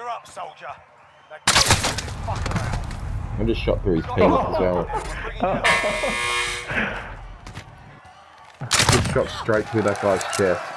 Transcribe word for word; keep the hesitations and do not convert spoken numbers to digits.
Gear up, soldier. Now get this fucker out. I just shot through his penis as well. Just shot straight through that guy's chest.